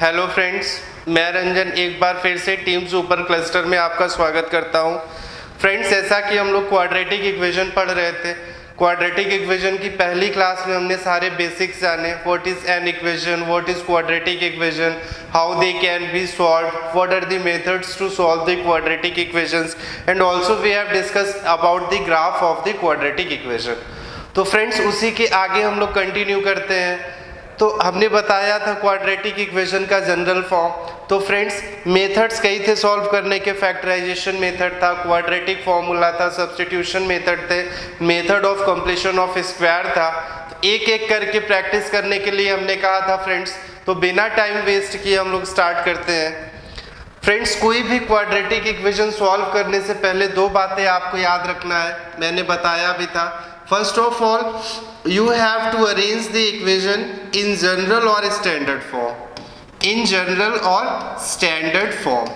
Hello friends, मैं रंजन एक बार फिर से टीम सुपर क्लस्टर में आपका स्वागत करता हूं। फ्रेंड्स, जैसा कि हम लोग क्वाड्रेटिक इक्वेशन पढ़ रहे थे, क्वाड्रेटिक इक्वेशन की पहली क्लास में हमने सारे बेसिक्स जाने। What is an equation, what is quadratic equation, how they can be solved, what are the methods to solve the quadratic equations, and also we have discussed about the graph of the quadratic equation. तो friends, उसी के आगे हम लोग continue करते हैं। तो हमने बताया था क्वाड्रेटिक इक्वेशन का जनरल फॉर्म। तो फ्रेंड्स, मेथड्स कई थे सॉल्व करने के। फैक्टराइजेशन मेथड था, क्वाड्रेटिक फॉर्मूला था, सब्स्टिट्यूशन मेथड थे, method of completion of square था। तो एक एक करके प्रैक्टिस करने के लिए हमने कहा था फ्रेंड्स। तो बिना टाइम वेस्ट किए हम लोग स्टार्ट करते हैं। फ्रेंड्स, कोई भी क्वाड्रेटिक इक्वेशन सॉल्व करने से पहले दो बातें आपको याद रखना है, मैंने बताया भी था। First of all, you have to arrange the equation in general or standard form. In general or standard form.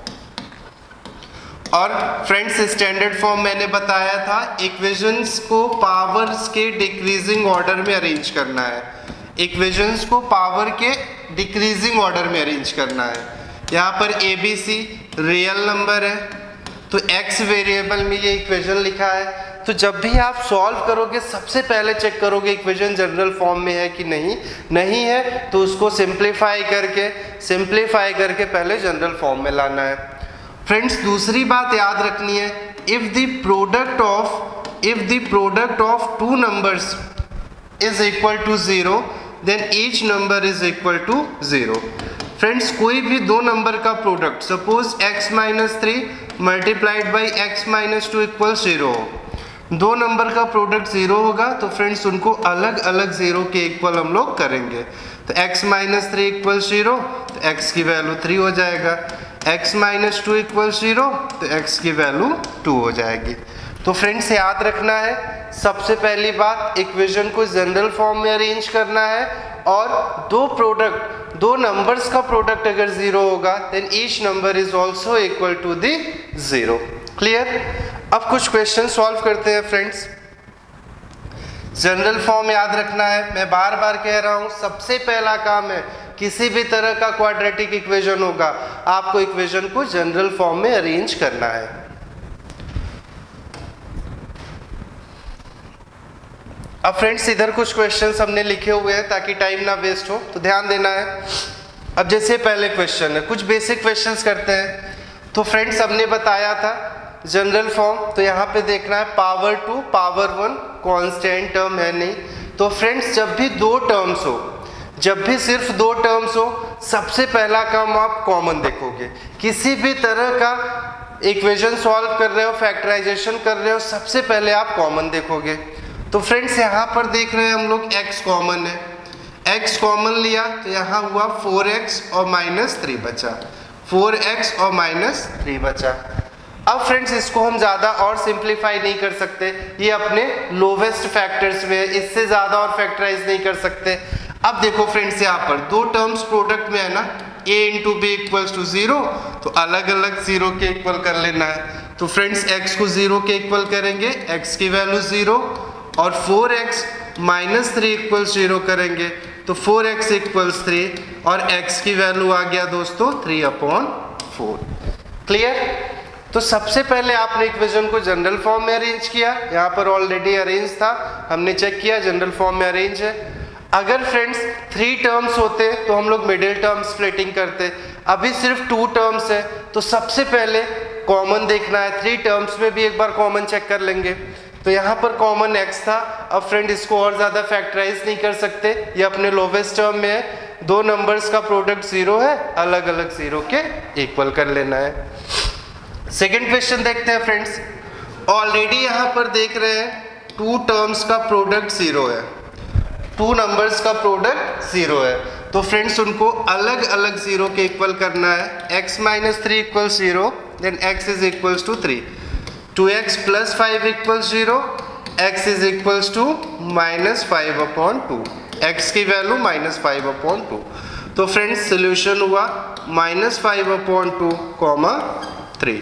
और फ्रेंड्स, स्टैंडर्ड फॉर्म मैंने बताया था, इक्वेशंस को पावर्स के डिक्रीजिंग ऑर्डर में अरेंज करना है। इक्वेशंस को पावर के डिक्रीजिंग ऑर्डर में अरेंज करना है। यहाँ पर ABC रियल नंबर है, तो x वेरिएबल में ये इक्वेशन लिखा है। तो जब भी आप सॉल्व करोगे सबसे पहले चेक करोगे इक्वेशन जनरल फॉर्म में है कि नहीं है, तो उसको सिंप्लीफाई करके पहले जनरल फॉर्म में लाना है। फ्रेंड्स, दूसरी बात याद रखनी है, if the product of two numbers is equal to 0 then each number is equal to 0। Friends, कोई भी दो नंबर का product, suppose x-3 multiplied by x-2 equal 0 हो, दो नंबर का प्रोडक्ट 0 होगा, तो फ्रेंड्स उनको अलग अलग 0 के इक्वल हम लोग करेंगे। तो x-3 इक्वल 0, तो x की वैल्यू 3 हो जाएगा। x-2 इक्वल 0, तो x की वैल्यू 2 हो जाएगी। तो फ्रेंड्स, याद रखना है, सबसे पहली बात इक्वेशन को जनरल फॉर्म में अरेंज करना है, और दो नंबर्स का प्रोडक्ट अगर 0 होगा then each number is also equal to the 0। Clear? अब कुछ क्वेश्चन सॉल्व करते हैं फ्रेंड्स। जनरल फॉर्म याद रखना है, मैं बार बार कह रहा हूं, सबसे पहला काम है किसी भी तरह का क्वाड्रेटिक इक्वेशन होगा, आपको इक्वेशन को जनरल फॉर्म में अरेंज करना है। अब फ्रेंड्स, इधर कुछ क्वेश्चंस हमने लिखे हुए हैं ताकि टाइम ना वेस्ट हो, तो ध्यान देना है। अब जैसे पहले क्वेश्चन है, कुछ बेसिक क्वेश्चंस करते हैं। तो फ्रेंड्स, हमने बताया था जनरल फॉर्म, तो यहाँ पे देखना है पावर 2 पावर 1 कांस्टेंट टर्म है नहीं। तो फ्रेंड्स, जब भी सिर्फ दो टर्म्स हो, सबसे पहला काम आप कॉमन देखोगे। किसी भी तरह का इक्वेशन सॉल्व कर रहे हो, फैक्टराइजेशन कर रहे हो, सबसे पहले आप कॉमन देखोगे। तो फ्रेंड्स, यहाँ पर देख रहे हैं हम लोग x कॉमन है, x कॉमन लिया तो यहाँ हुआ 4x और -3 बचा, 4x और -3 बचा। अब फ्रेंड्स, इसको हम ज़्यादा और सिंप्लीफाई नहीं कर सकते, ये अपने लोवेस्ट फैक्टर्स में है, इससे ज़्यादा और फैक्टराइज नहीं कर सकते। अब देखो फ्रेंड्स, यहाँ पर दो टर्म्स प्रोडक्ट में है ना, a into B equals to 0, तो अलग अलग 0 के इक्वल कर लेना है। तो फ्रेंड्स, x को 0 के इक्वल करेंगे, x की वैल्यू 0, और 4x -3 इक्वल्स 0 करेंगे, तो 4x इक्वल्स 3, और x की वैल्यू आ गया दोस्तों 3/4। क्लियर? तो सबसे पहले आपने इक्वेशन को जनरल फॉर्म में अरेंज किया, यहाँ पर ऑलरेडी अरेंज था, हमने चेक किया जनरल फॉर्म में अरेंज है। अगर फ्रेंड्स 3 टर्म्स होते तो हम लोग मिडिल टर्म स्प्लिटिंग करते, अभी सिर्फ 2 टर्म्स है, तो सबसे पहले कॉमन देखना है। 3 टर्म्स में भी एक बार कॉमन चेक कर लेंगे। तो यहाँ पर कॉमन x था। अब फ्रेंड, इसको और ज़्यादा फैक्टराइज नहीं कर सकते, ये अपने लोवेस्ट टर्म में है, दो नंबर्स का प्रोडक्ट 0 है, अलग अलग 0 के इक्वल कर लेना है। सेकेंड क्वेश्चन देखते हैं फ्रेंड्स। ऑलरेडी यहाँ पर देख रहे हैं 2 टर्म्स का प्रोडक्ट 0 है, 2 नंबर्स का प्रोडक्ट 0 है, तो फ्रेंड्स उनको अलग अलग 0 के इक्वल करना है। x-3 equal 0, then x is equals to 3, 2x + 5 equal 0, x is equals to -5/2, x की वैल्यू -5/2। तो फ्रेंड्स, सोल्यूशन हुआ -5/2, -5/2,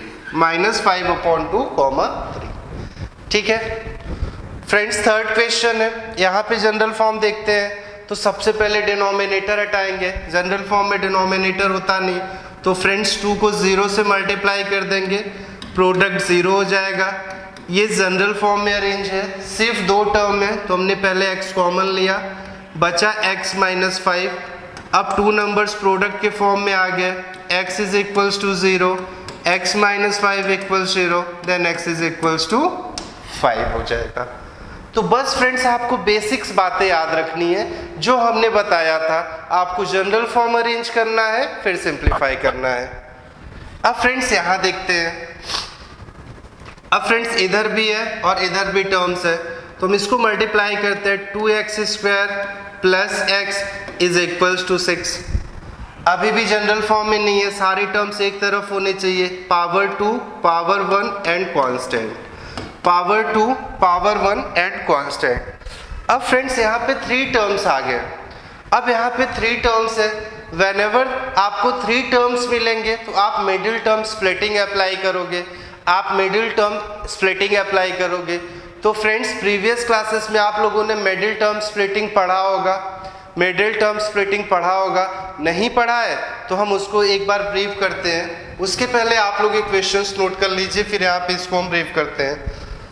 -5/2, 3। ठीक है फ्रेंड्स, थर्ड क्वेश्चन है, यहाँ पे जनरल फॉर्म देखते हैं। तो सबसे पहले डिनोमिनेटर हटाएंगे, जनरल फॉर्म में डिनोमिनेटर होता नहीं, तो फ्रेंड्स 2 को 0 से मल्टीप्लाई कर देंगे, प्रोडक्ट 0 हो जाएगा। ये जनरल फॉर्म में अरेंज है, सिर्फ 2 टर्म है तो हमने पहले x कॉमन लिया, बचा x माइनस 5। अब 2 नंबर्स प्रोडक्ट के फॉर्म में आ गए, x is equals to 0, x minus 5 equals 0, then x is equals to 5 हो जाएगा। तो बस फ्रेंड्स आपको बेसिक्स बातें याद रखनी है जो हमने बताया था। आपको जनरल फॉर्म अरेंज करना है, फिर सिंप्लीफाई करना है। अब फ्रेंड्स यहाँ देखते हैं, अब फ्रेंड्स इधर भी है और इधर भी टर्म्स है, तो हम इसको मल्टीप्लाई करते हैं, 2x² plus x is equals to 6। अभी भी जनरल फॉर्म में नहीं है, सारी टर्म्स एक तरफ होने चाहिए, power 2 power 1 and constant, power 2 power 1 and constant. अब फ्रेंड्स यहाँ पे 3 टर्म्स आ गए। अब यहाँ पे 3 टर्म्स है, व्हेनेवर आपको 3 टर्म्स मिलेंगे तो आप मिडिल टर्म स्प्लिटिंग अप्लाई करोगे, आप मिडिल टर्म स्प्लिटिंग अप्लाई करोगे। तो फ्रेंड्स प्रीवियस क्लासेस में आप लोगों ने मिडिल टर्म स्प्लिटिंग पढ़ा होगा, मिडिल टर्म स्प्लिटिंग पढ़ा होगा, नहीं पढ़ा है तो हम उसको एक बार ब्रीफ करते हैं। उसके पहले आप लोग एक क्वेश्चंस नोट कर लीजिए, फिर यहाँ पे इसको हम ब्रीफ करते हैं।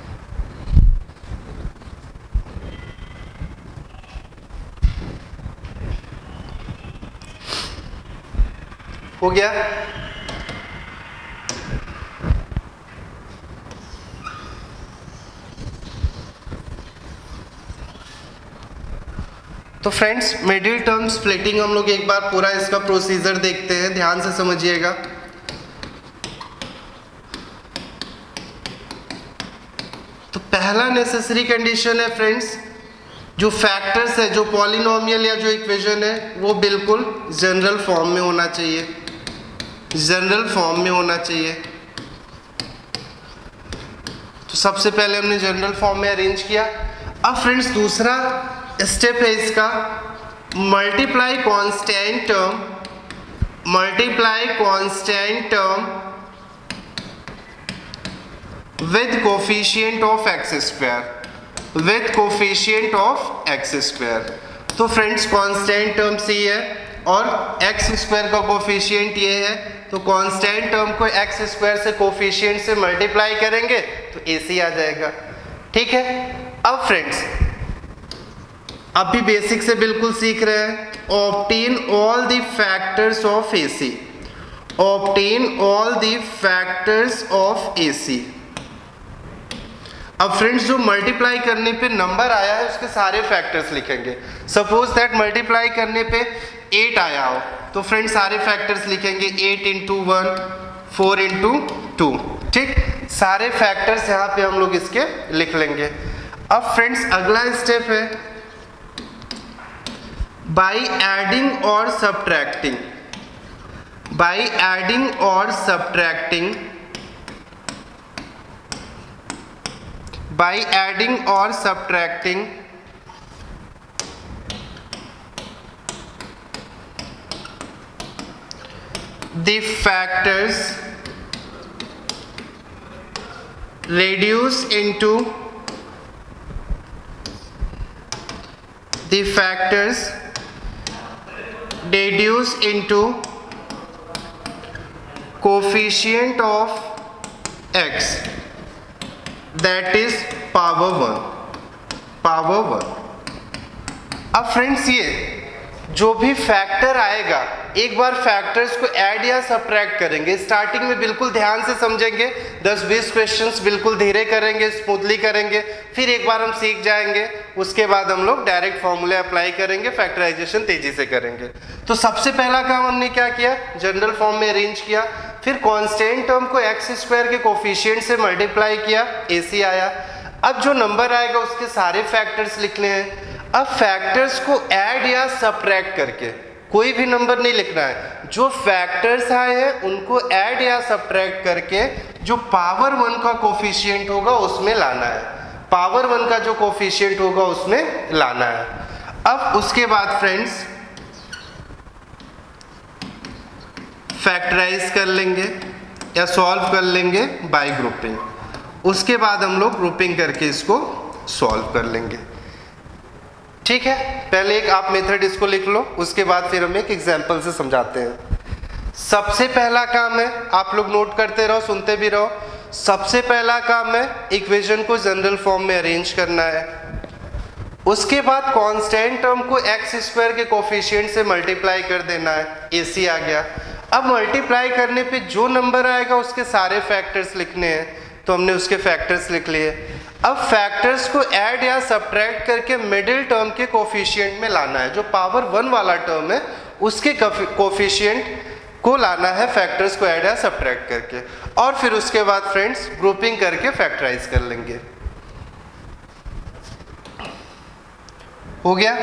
हो गया? तो फ्रेंड्स मिडिल टर्म स्प्लिटिंग हम लोग एक बार पूरा इसका प्रोसीजर देखते हैं, ध्यान से समझिएगा। तो पहला नेसेसरी कंडीशन है फ्रेंड्स, जो फैक्टर्स है, जो पॉलिनोमियल या जो इक्वेशन है वो बिल्कुल जनरल फॉर्म में होना चाहिए, जनरल फॉर्म में होना चाहिए। तो सबसे पहले हमने जनरल फॉर्म में अरेंज किया। अब फ्रेंड्स दूसरा स्टेप है इसका, multiply constant term, multiply constant term with coefficient of x², with coefficient of x²। तो फ्रेंड्स कांस्टेंट टर्म c है और x² का कोफिशिएंट ये है, तो कांस्टेंट टर्म को x² से कोफिशिएंट से मल्टीप्लाई करेंगे तो AC आ जाएगा। ठीक है। अब फ्रेंड्स अभी बेसिक से बिल्कुल सीख रहे हैं, obtain all the factors of AC, obtain all the factors of AC। अब फ्रेंड्स जो मल्टीप्लाई करने पे नंबर आया है उसके सारे फैक्टर्स लिखेंगे। सपोज दैट मल्टीप्लाई करने पे 8 आया हो तो फ्रेंड्स सारे फैक्टर्स लिखेंगे, 8 इंटू 1, 4 इंटू 2। ठीक, सारे फैक्टर्स यहाँ पे हम लोग इसके लिख लेंगे। अब फ्रेंड्स अगला स्टेप है बाई एडिंग और सब्ट्रैक्टिंग, बाई एडिंग और subtracting, by adding or subtracting the factors reduce into the factors reduce into coefficient of x, that is power 1, power 1। अब फ्रेंड्स ये जो भी फैक्टर आएगा एक बार फैक्टर्स को ऐड या सब्ट्रैक्ट करेंगे। स्टार्टिंग में बिल्कुल ध्यान से समझेंगे, 10-20 क्वेश्चंस बिल्कुल धीरे करेंगे, स्मूथली करेंगे, फिर एक बार हम सीख जाएंगे, उसके बाद हम लोग डायरेक्ट फॉर्मूले अप्लाई करेंगे, फैक्टराइजेशन तेजी से करेंगे। तो सबसे पहला काम हमने क्या किया, जनरल फॉर्म में अरेंज किया, फिर कांस्टेंट टर्म को x² के कोफिशिएंट से मल्टीप्लाई किया, AC आया। अब जो नंबर आएगा उसके सारे फैक्टर्स लिखने हैं। अब फैक्टर्स को ऐड या सब्ट्रैक्ट करके, कोई भी नंबर नहीं लिखना है, जो फैक्टर्स आए हैं उनको ऐड या सब्ट्रैक्ट करके जो पावर 1 का कोफिशिएंट होगा उसमें लाना है, पावर 1 का जो कोफिशिएंट होगा उसमें लाना है। अब उसके बाद फ्रेंड्स फैक्टराइज कर लेंगे या सॉल्व कर लेंगे बाय ग्रुपिंग, उसके बाद हम लोग ग्रुपिंग करके इसको सॉल्व कर लेंगे। ठीक है, पहले एक आप मेथड इसको लिख लो, उसके बाद फिर हम एक एग्जाम्पल से समझाते हैं। सबसे पहला काम है, आप लोग नोट करते रहो, सुनते भी रहो। सबसे पहला काम है इक्वेशन को जनरल फॉर्म में अरेंज करना है। उसके बाद कांस्टेंट टर्म को एक्स स्क्वायर के कोफिशिएंट से मल्टीप्लाई कर देना है, AC आ गया। अब मल्टीप्लाई करने पे जो नंबर आएगा उसके सारे फैक्टर्स लिखने हैं, तो हमने उसके फैक्टर्स लिख लिए। अब फैक्टर्स को ऐड या सब्ट्रैक्ट करके मिडिल टर्म के कोफिशिएंट में लाना है, जो पावर 1 वाला टर्म है उसके कोफिशिएंट को लाना है फैक्टर्स को ऐड या सब्ट्रैक्ट करके, और फिर उसके बाद फ्रेंड्स ग्रुपिंग करके फैक्टराइज कर लेंगे। हो गया।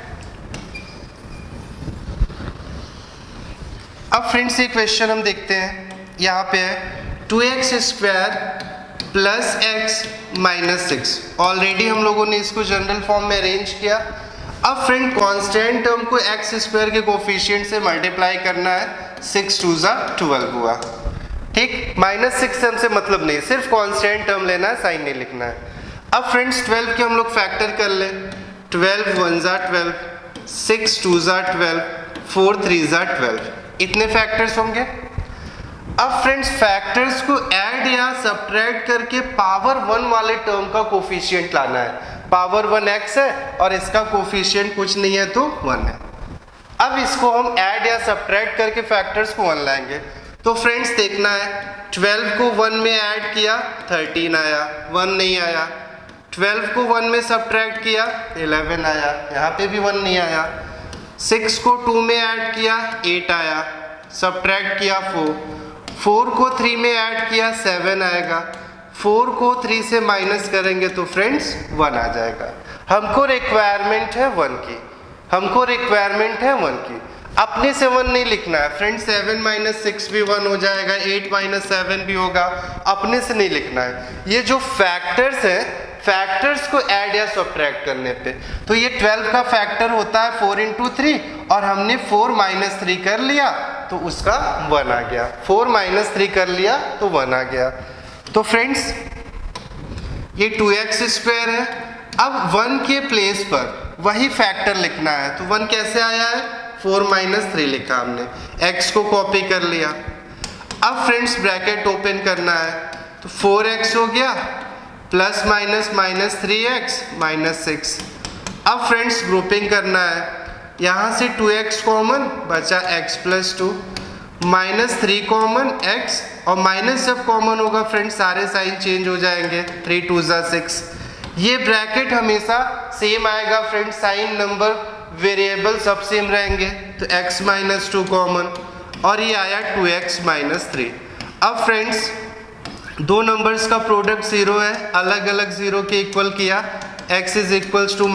अब फ्रेंड्स ये क्वेश्चन हम देखते हैं, यहाँ पे है 2x square plus x minus 6। Already हम लोगों ने इसको जनरल फॉर्म में अरेंज किया। अब फ्रेंड कांस्टेंट टर्म को x स्क्वायर के कोफिशिएंट से मल्टीप्लाई करना है, 6 2 12 हुआ। ठीक, माइनस 6 से हमसे मतलब नहीं, सिर्फ कांस्टेंट टर्म लेना है, साइन नहीं लिखना है। अब फ्रेंड्स 12 के हम लोग फैक्टर कर ले, 12 1 12, 6 2 12, 4 3 12, इतने फैक्टर्स होंगे। अब फ्रेंड्स फैक्टर्स को ऐड या सब्ट्रैक्ट करके पावर 1 वाले टर्म का कोफिशिएंट लाना है। पावर 1 x है और इसका कोफिशिएंट कुछ नहीं है तो 1 है। अब इसको हम ऐड या सब्ट्रैक्ट करके फैक्टर्स को 1 लाएंगे। तो फ्रेंड्स देखना है, 12 को 1 में ऐड किया 13 आया, 1 नहीं आया। 12 को 1 में सब्ट्रैक्ट किया 11 आया, यहाँ पे भी 1 नहीं आया। 6 को 2 में ऐड किया 8 आया, सब्ट्रैक्ट किया 4। 4 को 3 में ऐड किया 7 आएगा। 4 को 3 से माइनस करेंगे तो फ्रेंड्स 1 आ जाएगा। हमको रिक्वायरमेंट है 1 की, हमको रिक्वायरमेंट है 1 की। अपने से 1 नहीं लिखना है फ्रेंड्स, 7 माइनस 6 भी 1 हो जाएगा, 8 माइनस 7 भी होगा, अपने से नहीं लिखना है। ये जो फैक्टर्स है, फैक्टर्स को ऐड या सब्ट्रैक्ट करने पे, तो ये 12 का फैक्टर होता है 4 × 3 और हमने 4 - 3 कर लिया तो उसका 1 आ गया। 4 - 3 कर लिया तो 1 आ गया। तो फ्रेंड्स ये 2x स्क्वायर है। अब 1 के प्लेस पर वही फैक्टर लिखना है, तो 1 कैसे आया है, 4 - 3 लिखा हमने, x को कॉपी कर लिया। अब फ्रेंड्स ब्रैकेट ओपन करना है, तो 4x हो गया plus minus minus 3x minus 6। अब फ्रेंड्स ग्रुपिंग करना है, यहाँ से 2x कॉमन बचा x + 2, -3 कॉमन x, और माइनस जब कॉमन होगा फ्रेंड्स सारे साइन चेंज हो जाएंगे, 3 2 6। ये ब्रैकेट हमेशा सेम आएगा फ्रेंड्स, साइन नंबर वेरिएबल सब सेम रहेंगे, तो x - 2 कॉमन, और ये आया 2x - 3। अब फ्रेंड्स दो नंबर्स का प्रोडक्ट 0 है, अलग अलग 0 के इक्वल किया, x =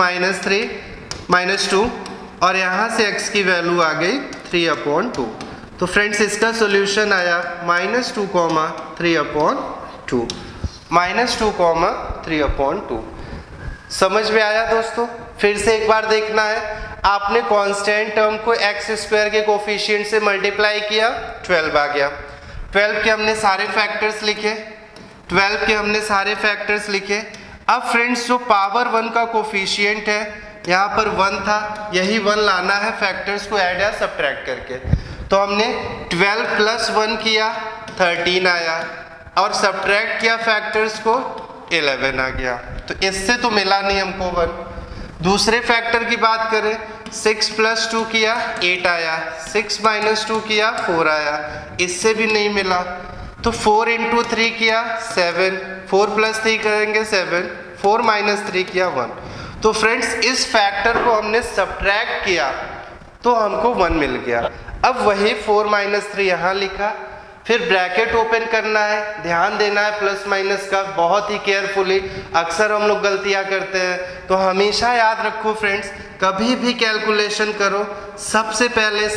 -2 और यहाँ से x की वैल्यू आ गई 3/2। तो फ्रेंड्स इसका सॉल्यूशन आया -2, 3/2, -2, 3/2। समझ में आया दोस्तों? फिर से एक बार देखना है, आपने कांस्टेंट टर्म को x स्क्वायर के कोफिशिएंट से मल्टीप्लाई किया, 12 आ गया। 12 के हमने सारे फैक्टर्स लिखे, 12 के हमने सारे फैक्टर्स लिखे। अब फ्रेंड्स जो पावर 1 का कोफिशिएंट है, यहाँ पर 1 था, यही 1 लाना है फैक्टर्स को ऐड या सब्ट्रैक्ट करके। तो हमने 12 + 1 किया 13 आया, और सब्ट्रैक्ट किया फैक्टर्स को 11 आ गया। तो इससे तो मिला नहीं हमको 1। दूसरे फैक्टर की बात करें, 6 + 2 किया 8 आया, 6 - 2 किया 4 आया, इससे भी नहीं मिला। तो 4 × 3 किया 7, 4 + 3 करेंगे 7, 4 - 3 किया 1। तो फ्रेंड्स इस फैक्टर को हमने सब्ट्रैक्ट किया तो हमको 1 मिल गया। अब वही 4 - 3 यहाँ लिखा, फिर ब्रैकेट ओपन करना है, ध्यान देना है प्लस माइनस का बहुत ही केयरफुली, अक्सर हम लोग गलतियाँ करते हैं। तो हमेशा याद रखो फ्रेंड्स, कभी भी कैलकुलेशन करो सबसे पहले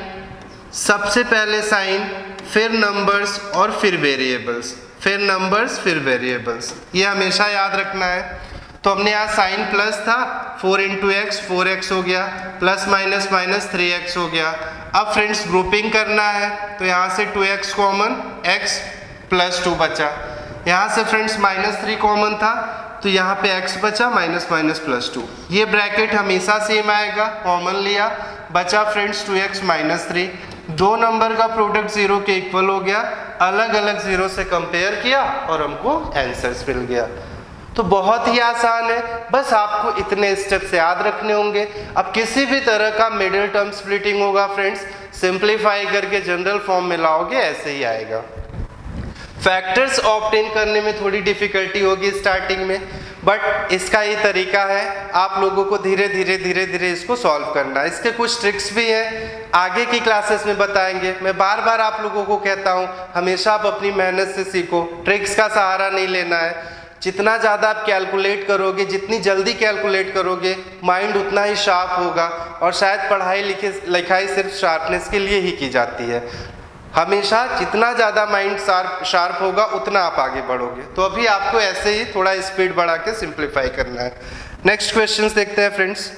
साइन, फिर नंबर्स और फिर वेरिएबल्स, फिर नंबर्स फिर वेरिएबल्स, ये हमेशा याद रखना है। तो हमने यहाँ साइन प्लस था, 4 × x 4x हो गया, प्लस माइनस माइनस 3x हो गया। अब फ्रेंड्स ग्रुपिंग करना है, तो यहाँ से 2x कॉमन, x + 2 बचा। यहाँ से फ्रेंड्स -3 कॉमन था, तो यहाँ पे x बचा माइनस माइनस प्लस 2, ये ब्रैकेट हमेशा सेम आएगा, कॉमन लिया, बचा फ्रेंड्स 2x माइनस 3, दो नंबर का प्रोडक्ट 0 के इक्वल हो गया, अलग अलग 0 से कंपेयर किया और हमको आंसर्स मिल गया। तो बहुत ही आसान है, बस आपको इतने स्टेप्स याद रखने होंगे। अब किसी भी तरह का मिडिल टर्म स्प्लिटिंग होगा फ्रेंड्स, सिंप्लीफाई करके जनरल फॉर्म में लाओगे ऐसे ही आएगा। फैक्टर्स ऑब्टेन करने में थोड़ी डिफिकल्टी होगी स्टार्टिंग में, बट इसका ये तरीका है, आप लोगों को धीरे धीरे इसको सॉल्व करना है। इसके कुछ ट्रिक्स भी हैं, आगे की क्लासेस में बताएंगे। मैं बार बार आप लोगों को कहता हूँ, हमेशा आप अपनी मेहनत से सीखो, ट्रिक्स का सहारा नहीं लेना है। जितना ज़्यादा आप कैलकुलेट करोगे, जितनी जल्दी कैलकुलेट करोगे, माइंड उतना ही शार्प होगा। और शायद पढ़ाई लिखाई सिर्फ शार्पनेस के लिए ही की जाती है। हमेशा जितना ज़्यादा माइंड शार्प होगा उतना आप आगे बढ़ोगे। तो अभी आपको ऐसे ही थोड़ा स्पीड बढ़ा के सिंप्लीफाई करना है। नेक्स्ट क्वेश्चंस देखते हैं फ्रेंड्स।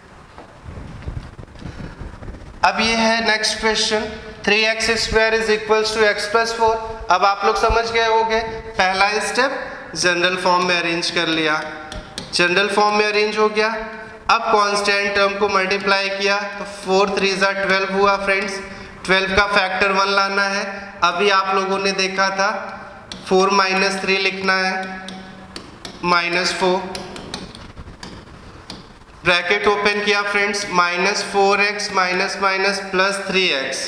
अब ये है next question, 3x square is equals to x plus 4। अब आप लोग समझ गए होंगे, पहला स्टेप जनरल फॉर्म में अरेंज कर लिया, जनरल फॉर्म में अरेंज हो गया। अब कांस्टेंट टर्म को मल्टीप्लाई किया तो 4 3 12 हुआ फ्रेंड्स। 12 का फैक्टर 1 लाना है। अभी आप लोगों ने देखा था 4 माइनस 3 लिखना है, माइनस 4, ब्रैकेट ओपन किया friends, minus 4x minus minus plus 3x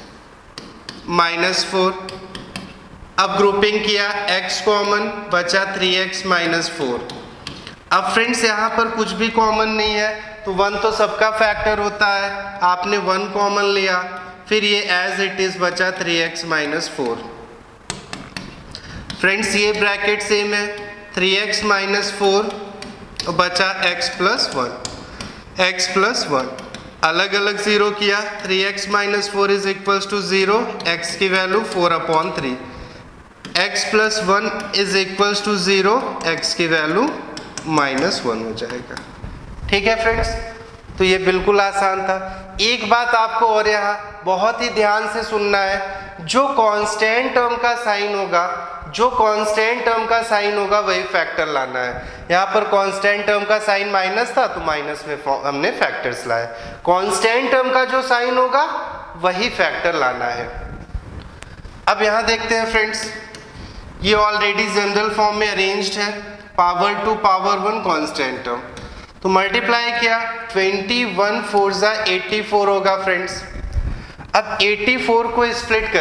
minus 4। अब ग्रुपिंग किया, x कॉमन, बचा 3x माइनस 4। अब फ्रेंड्स यहाँ पर कुछ भी कॉमन नहीं है, तो 1 तो सबका फैक्टर होता है, आपने 1 कॉमन लिया, फिर ये एज इट इज बचा 3x माइनस 4। फ्रेंड्स ये ब्रैकेट सेम है, 3x माइनस 4 बचा x प्लस 1, x प्लस 1, अलग अलग 0 किया, 3x minus 4 is equals to 0, x की वैल्यू 4/3, x प्लस 1 इज इक्वल्स टू 0, x की वैल्यू माइनस 1 हो जाएगा। ठीक है फ्रेंड्स, तो ये बिल्कुल आसान था। एक बात आपको और यहाँ बहुत ही ध्यान से सुनना है, जो कांस्टेंट टर्म का साइन होगा, जो कांस्टेंट टर्म का साइन होगा वही फैक्टर लाना है। यहाँ पर कांस्टेंट टर्म का साइन माइनस था तो माइनस में हमने फैक्टर्स लाए, कांस्टेंट टर्म का जो साइन होगा वही फैक्टर लाना है। अब यहाँ देखते हैं फ्रेंड्स, ये ऑलरेडी जनरल फॉर्म में अरेंज्ड है, पावर 2 पावर 1 कांस्टेंट टर्म, तो मल्टीप्लाई किया, 21 4 जा 84 होगा फ्रेंड्स। अब 84 को स्प्लिट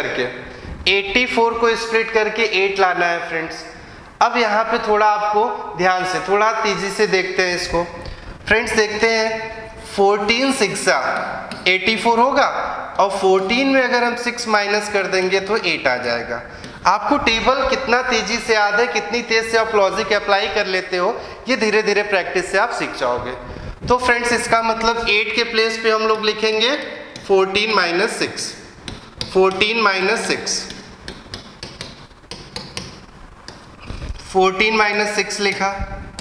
करके 8 लाना है फ्रेंड्स। अब यहाँ पे थोड़ा आपको ध्यान से, थोड़ा तेजी से देखते हैं इसको फ्रेंड्स। देखते हैं 14 6 84 होगा, और 14 में अगर हम 6 माइनस कर देंगे तो 8 आ जाएगा। आपको टेबल कितना तेजी से याद है, कितनी तेज से आप लॉजिक अप्लाई कर लेते हो, ये धीरे धीरे प्रैक्टिस से आप सीख जाओगे। तो फ्रेंड्स इसका मतलब 8 के प्लेस पे हम लोग लिखेंगे 14 माइनस 6, 14 माइनस 6, 14 माइनस 6 लिखा,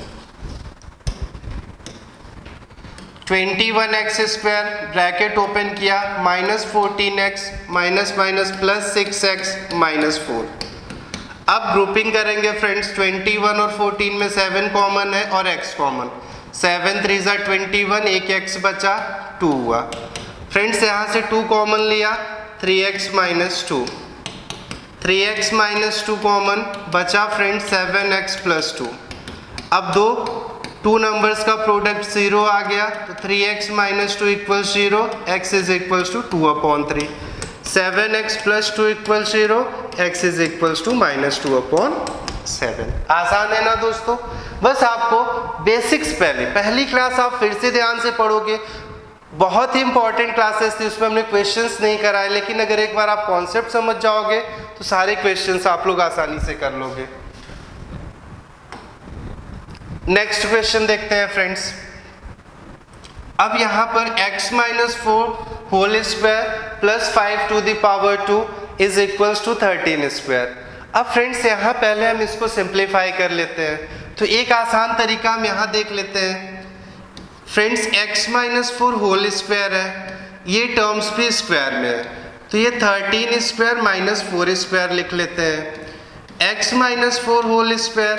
21x स्क्वायर, ब्रैकेट ओपन किया, minus 14x minus minus plus 6x minus 4। अब ग्रुपिंग करेंगे फ्रेंड्स, 21 और 14 में 7 कॉमन है और x कॉमन, 7 3 जा 21, एक x बचा 2 हुआ फ्रेंड्स। यहाँ से 2 कॉमन लिया, 3x minus 2, 3x minus 2 common, बचा फ्रेंड्स 7x प्लस 2। अब 2 नंबर्स का प्रोडक्ट 0 आ गया, तो 3x minus 2 equals 0, x is equals to 2/3, 7x plus 2 equals 0, x is equals to minus 2/7। आसान है ना दोस्तों। बस आपको बेसिक्स पहली क्लास आप फिर से ध्यान से पढ़ोगे, बहुत ही इंपॉर्टेंट क्लासेस थी, उसमें हमने क्वेश्चंस नहीं कराए, लेकिन अगर एक बार आप कॉन्सेप्ट समझ जाओगे तो सारे क्वेश्चंस आप लोग आसानी से कर लोगे। नेक्स्ट क्वेश्चन देखते हैं फ्रेंड्स। अब यहाँ पर x minus 4 whole square plus 5 to the power 2 is equals to 13 square. अब फ्रेंड्स यहाँ पहले हम इसको सिंप्लीफाई कर लेते हैं, तो एक आसान तरीका हम यहाँ देख लेते हैं friends. x minus 4 whole square है, ये टर्म्स भी स्क्वायर में है, तो ये 13 स्क्वायर माइनस 4 स्क्वायर लिख लेते हैं। x माइनस 4 होल स्क्वायर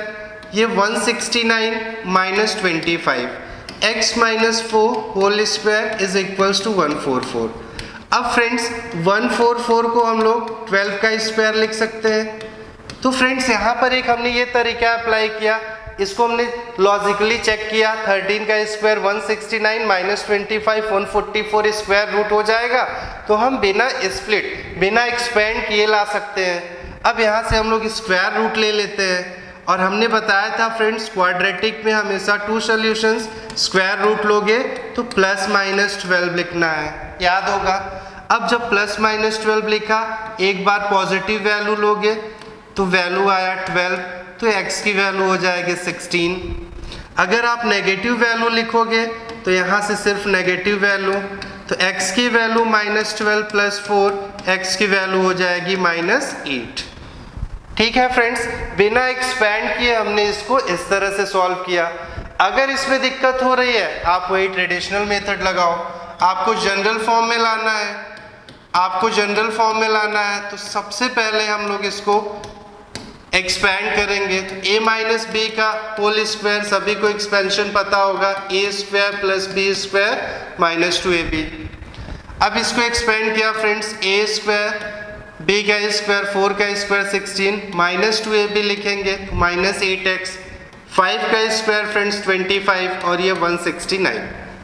ये 169 minus 25 x minus 4 whole square is equals to 144। अब फ्रेंड्स 144 को हम लोग 12 का स्क्वायर लिख सकते हैं। तो फ्रेंड्स यहाँ पर एक हमने ये तरीका अप्लाई किया, इसको हमने लॉजिकली चेक किया। 13 का स्क्वायर 169 माइनस 25 144 स्क्वायर रूट हो जाएगा। तो हम बिना स्प्लिट बिना एक्सपेंड किए ला सकते हैं। अब यहाँ से हम लोग स्क्वायर रूट ले लेते हैं और हमने बताया था फ्रेंड्स क्वाड्रेटिक में हमेशा 2 सॉल्यूशंस, स्क्वायर रूट लोगे तो प्लस माइनस 12 लिखना है, याद होगा। अब जब प्लस माइनस 12 लिखा, एक बार पॉजिटिव वैल्यू लोगे तो वैल्यू आया 12, तो x की वैल्यू हो जाएगी 16। अगर आप नेगेटिव वैल्यू लिखोगे तो यहाँ से सिर्फ नेगेटिव वैल्यू, तो x की वैल्यू माइनस 12 प्लस 4, x की वैल्यू हो जाएगी माइनस 8। ठीक है फ्रेंड्स, बिना एक्सपैंड किए हमने इसको इस तरह से सॉल्व किया। अगर इसमें दिक्कत हो रही है, आप वही ट्रेडिशनल मेथड लगाओ। आपको जनरल फॉर्म में लाना है, आपको जनरल फॉर्म में लाना है, तो सबसे पहले हम लोग इसको एक्सपैंड करेंगे। तो a माइनस बी का होल स्क्वायर, सभी को एक्सपेंशन पता होगा, a square plus B square minus 2ab। अब इसको एक्सपेंड किया फ्रेंड्स, a स्क्वायर b का स्क्वायर 4 का स्क्वायर 16 माइनस 2ab लिखेंगे माइनस 8x, 5 का स्क्वायर फ्रेंड्स 25 और ये 169।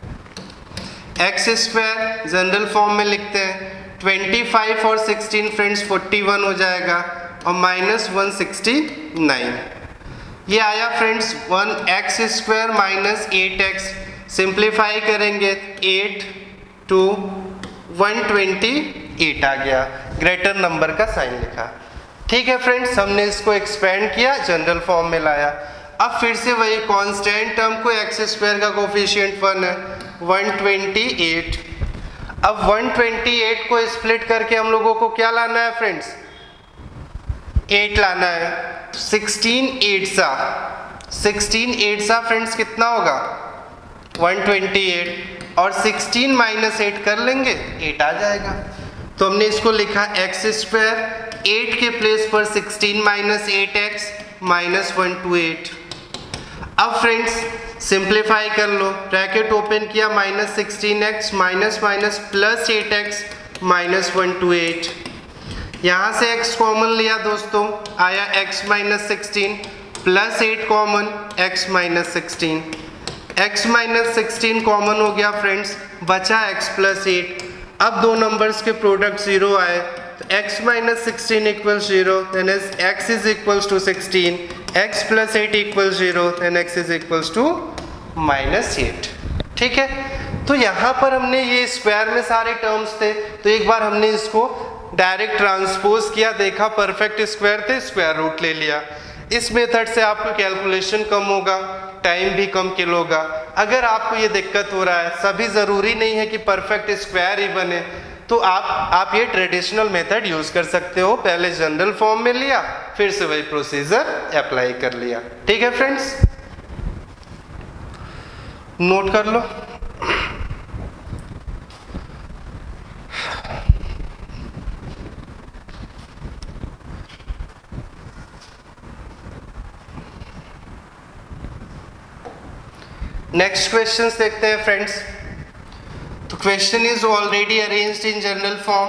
x स्क्वायर जनरल फॉर्म में लिखते हैं, 25 और 16 फ्रेंड्स 41 हो जाएगा और माइनस 169। ये आया friends 1x square minus 8x, simplify करेंगे 8 to 128 आ गया, ग्रेटर नंबर का साइन लिखा। ठीक है फ्रेंड्स, हमने इसको एक्सपेंड किया, जनरल फॉर्म में लाया। अब फिर से वही कांस्टेंट टर्म को x स्क्वायर का कोफिशिएंट 1 है 128। अब 128 को स्प्लिट करके हम लोगों को क्या लाना है फ्रेंड्स, 8 लाना है। 16 8 सा फ्रेंड्स कितना होगा 128 और 16 माइनस 8 कर लेंगे 8 आ जाएगा। तो हमने इसको लिखा x स्क्वायर, 8 के प्लेस पर 16 माइनस 8x माइनस 128। अब फ्रेंड्स सिंप्लीफाई कर लो, ब्रैकेट ओपन किया minus 16x minus minus plus 8x minus 128। यहाँ से x कॉमन लिया दोस्तों, आया x minus 16 plus 8 common x minus 16, x minus 16 common हो गया फ्रेंड्स, बचा x प्लस 8। अब दो नंबर्स के प्रोडक्ट 0 आए तो x minus 16 equals 0, then x is equals to 16, x plus 8 equals 0, then x is equals to minus 8। ठीक है, तो यहाँ पर हमने ये स्क्वायर में सारे टर्म्स थे, तो एक बार हमने इसको डायरेक्ट ट्रांसपोज किया, देखा परफेक्ट स्क्वायर थे, स्क्वायर रूट ले लिया। इस मेथड से आपको कैलकुलेशन कम होगा, टाइम भी कम किल होगा। अगर आपको ये दिक्कत हो रहा है, सभी ज़रूरी नहीं है कि परफेक्ट स्क्वायर ही बने, तो आप ये ट्रेडिशनल मेथड यूज़ कर सकते हो। पहले जनरल फॉर्म में लिया, फिर से वही प्रोसीजर अप्लाई कर लिया। ठीक है फ्रेंड्स, नोट कर लो। नेक्स्ट क्वेश्चन देखते हैं फ्रेंड्स। तो question is already arranged in general form,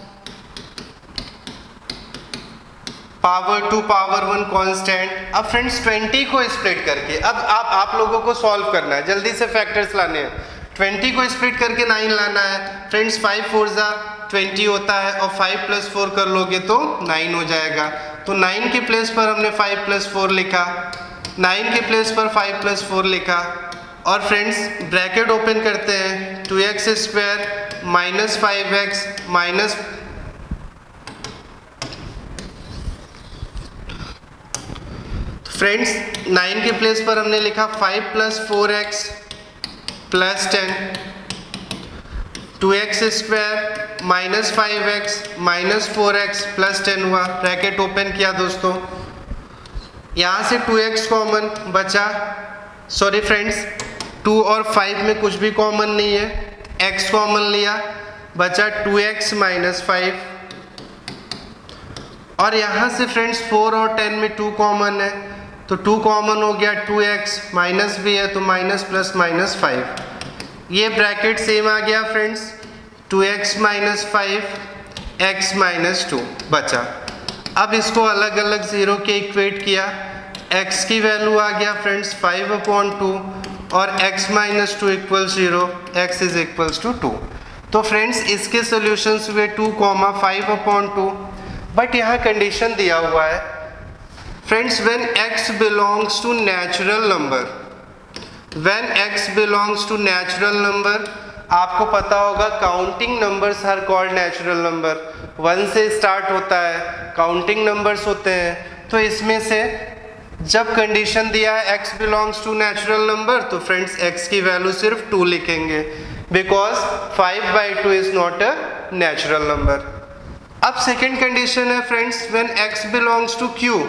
power 2 power 1 constant. अब फ्रेंड्स 20 को स्प्लिट करके, अब आप लोगों को सॉल्व करना है, जल्दी से फैक्टर्स लाने हैं। 20 को स्प्लिट करके 9 लाना है फ्रेंड्स, 5 4 जा 20 होता है और 5 प्लस 4 कर लोगे तो 9 हो जाएगा। तो 9 के प्लेस पर हमने 5 प्लस 4 लिखा, 9 के प्लेस पर 5 प्लस 4 लिखा और फ्रेंड्स ब्रैकेट ओपन करते हैं, 2x square minus 5x minus friends 9 के प्लेस पर हमने लिखा 5 plus 4x plus 10, 2x square minus 5x minus 4x plus 10 हुआ। ब्रैकेट ओपन किया दोस्तों, यहाँ से 2x कॉमन बचा, सॉरी फ्रेंड्स 2 और 5 में कुछ भी कॉमन नहीं है, x कॉमन लिया, बचा 2x माइनस 5 और यहाँ से फ्रेंड्स 4 और 10 में 2 कॉमन है, तो 2 कॉमन हो गया, 2x माइनस भी है तो माइनस प्लस माइनस 5, ये ब्रैकेट सेम आ गया friends, 2x minus 5 x minus 2 बचा। अब इसको अलग अलग जीरो के इक्वेट किया, x की वैल्यू आ गया फ्रेंड्स 5/2 और x minus 2 equal 0, x is equals to 2। तो फ्रेंड्स इसके सॉल्यूशंस हुए 2, 5/2, बट यहाँ कंडीशन दिया हुआ है friends, when x belongs to natural number, when x belongs to natural number, आपको पता होगा counting numbers are called natural number, 1 से स्टार्ट होता है, काउंटिंग नंबर्स होते हैं। तो इसमें से जब कंडीशन दिया है x belongs to natural number, तो फ्रेंड्स x की वैल्यू सिर्फ 2 लिखेंगे, because 5/2 is not a natural number. अब सेकेंड कंडीशन है friends, when x belongs to q,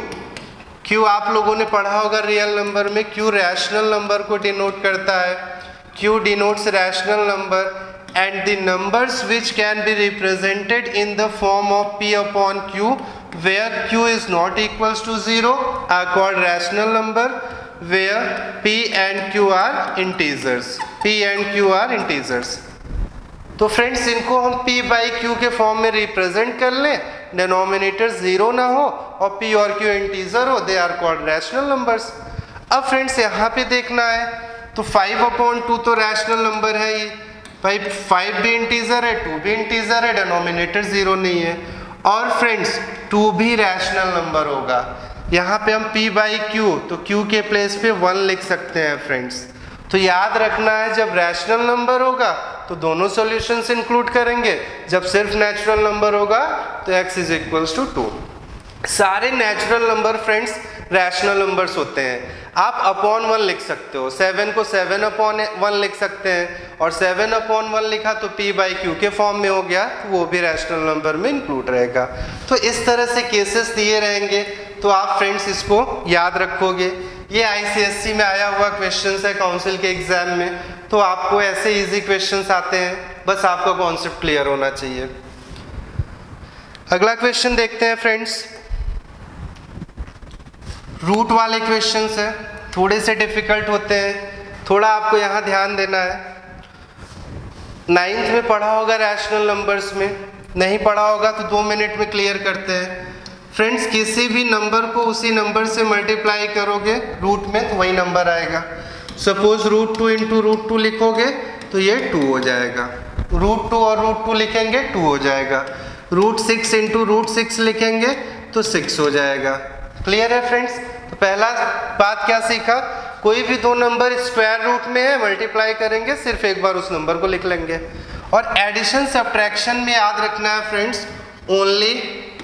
q आप लोगों ने पढ़ा होगा रियल नंबर में, q रैशनल नंबर को डिनोट करता है, q denotes rational number, and the numbers which can be represented in the form of p/q where q is not equals to 0 are called rational number, where p and q are integers, p and q are integers। तो friends इनको हम p/q के form में represent कर लें, denominator 0 ना हो और p और q इंटीजर हो, they are called rational numbers. अब फ्रेंड्स यहाँ पे देखना है, तो 5/2 तो रैशनल नंबर है ये भाई, 5 भी इंटीजर है, 2 भी इंटीजर है, डिनोमिनेटर 0 नहीं है, और फ्रेंड्स 2 भी रैशनल नंबर होगा। यहाँ पे हम p/q, तो q के प्लेस पे 1 लिख सकते हैं फ्रेंड्स। तो याद रखना है, जब रैशनल नंबर होगा तो दोनों सॉल्यूशंस इंक्लूड करेंगे, जब सिर्फ नेचुरल नंबर होगा तो x इज इक्वल्स टू 2। सारे natural number friends rational numbers होते हैं, आप अपॉन 1 लिख सकते हो, 7 को 7/1 लिख सकते हैं, और 7/1 लिखा तो p/q के फॉर्म में हो गया, तो वो भी रैशनल नंबर में इंक्लूड रहेगा। तो इस तरह से केसेस दिए रहेंगे, तो आप फ्रेंड्स इसको याद रखोगे। ये ICSE में आया हुआ क्वेश्चंस है काउंसिल के एग्जाम में, तो आपको ऐसे इजी क्वेश्चंस आते हैं, बस आपका कॉन्सेप्ट क्लियर होना चाहिए। अगला क्वेश्चन देखते हैं फ्रेंड्स, रूट वाले क्वेश्चंस है, थोड़े से डिफिकल्ट होते हैं, थोड़ा आपको यहाँ ध्यान देना है। 9th में पढ़ा होगा रैशनल नंबर्स में, नहीं पढ़ा होगा तो 2 मिनट में क्लियर करते हैं। फ्रेंड्स किसी भी नंबर को उसी नंबर से मल्टीप्लाई करोगे रूट में तो वही नंबर आएगा। सपोज √2 इंटू √2 लिखोगे तो ये 2 हो जाएगा, √2 और √2 लिखेंगे 2 हो जाएगा, √6 इंटू √6 लिखेंगे तो 6 हो जाएगा। क्लियर है फ्रेंड्स? तो पहला बात क्या सीखा, कोई भी 2 नंबर स्क्वायर रूट में है, मल्टीप्लाई करेंगे सिर्फ एक बार उस नंबर को लिख लेंगे। और एडिशन सब्ट्रैक्शन में याद रखना है friends, only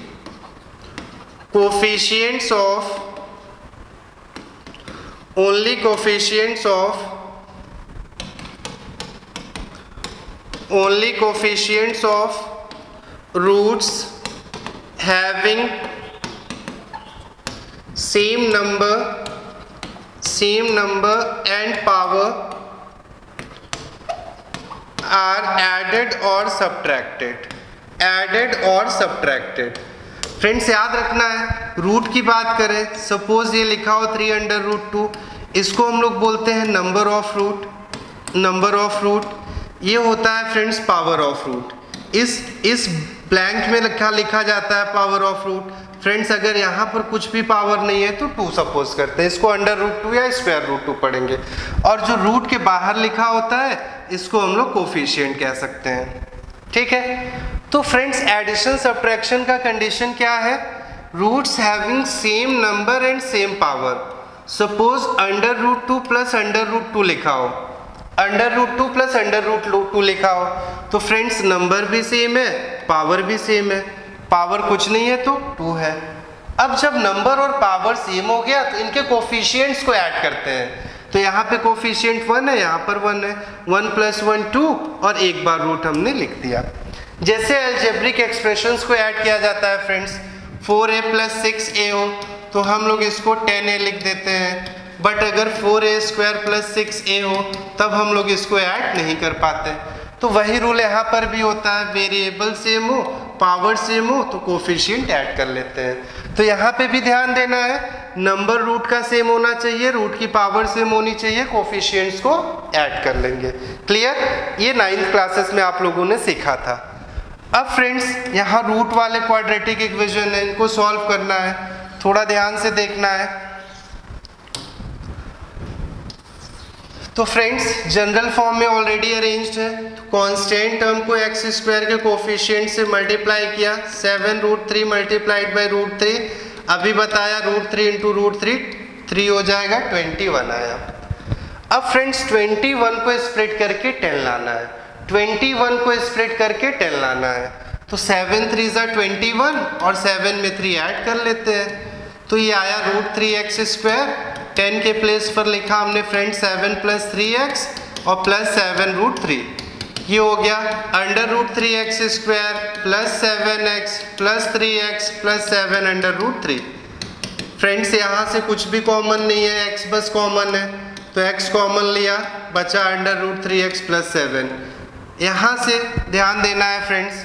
coefficients of roots having same number and power are added or subtracted। Friends याद रखना है, रूट की बात करें, सपोज ये लिखा हो 3/√2, इसको हम लोग बोलते हैं नंबर ऑफ रूट, ये होता है फ्रेंड्स पावर ऑफ रूट। इस ब्लैंक में लिखा जाता है पावर ऑफ रूट। फ्रेंड्स अगर यहाँ पर कुछ भी पावर नहीं है तो 2 सपोज करते हैं, इसको √2 या स्क्वायर√2 पढ़ेंगे, और जो रूट के बाहर लिखा होता है इसको हम लोग कोफिशिएंट कह सकते हैं। ठीक है, तो फ्रेंड्स एडिशन सब्ट्रैक्शन का कंडीशन क्या है, roots having same number and same power. Suppose √2 plus √2 लिखा हो, √2 प्लस √2 लिखा हो, तो फ्रेंड्स नंबर भी सेम है, पावर भी सेम है, पावर कुछ नहीं है तो 2 है। अब जब नंबर और पावर सेम हो गया तो इनके कोफिशिएंट्स को ऐड करते हैं, तो यहाँ पे कोफिशिएंट 1 है, यहाँ पर 1 है, 1 + 1 2, और एक बार रूट हमने लिख दिया। जैसे अलजेब्रिक एक्सप्रेशंस को ऐड किया जाता है फ्रेंड्स, 4a + 6a हो तो हम लोग इसको 10a लिख देते हैं, बट अगर 4a² + 6a हो तब हम लोग इसको ऐड नहीं कर पाते। तो वही रूल यहाँ पर भी होता है, वेरिएबल सेम हो पावर सेम हो तो कोफिशिएंट ऐड कर लेते हैं। तो यहाँ पे भी ध्यान देना है, नंबर रूट का सेम होना चाहिए, रूट की पावर सेम होनी चाहिए, कोफिशिएंट्स को ऐड कर लेंगे। क्लियर? ये 9th क्लासेस में आप लोगों ने सीखा था। अब फ्रेंड्स यहाँ रूट वाले क्वाड्रेटिक इक्वेशन है, इनको सॉल्व करना है, थोड़ा ध्यान से देखना है। तो फ्रेंड्स जनरल फॉर्म में ऑलरेडी अरेंज्ड है, कांस्टेंट टर्म को एक्स स्क्वायर के कोफिशिएंट से मल्टीप्लाई किया, 7√3 मल्टीप्लाइड बाई √3, अभी बताया √3 इंटू √3 3 हो जाएगा, 21 आया। अब फ्रेंड्स 21 को स्प्लिट करके 10 लाना है, 21 को स्प्लिट करके 10 लाना है, तो 7 3 ज़ा 21 और 7 में 3 ऐड कर लेते हैं, तो ये आया √3x स्क्वायर, 10 के प्लेस पर लिखा हमने फ्रेंड्स 7 + 3x और प्लस 7√3, ये हो गया √3x square plus 7x plus 3x plus 7√3। Friends यहाँ से कुछ भी कॉमन नहीं है, x बस कॉमन है, तो x कॉमन लिया, बचा √3x प्लस 7। यहाँ से ध्यान देना है फ्रेंड्स,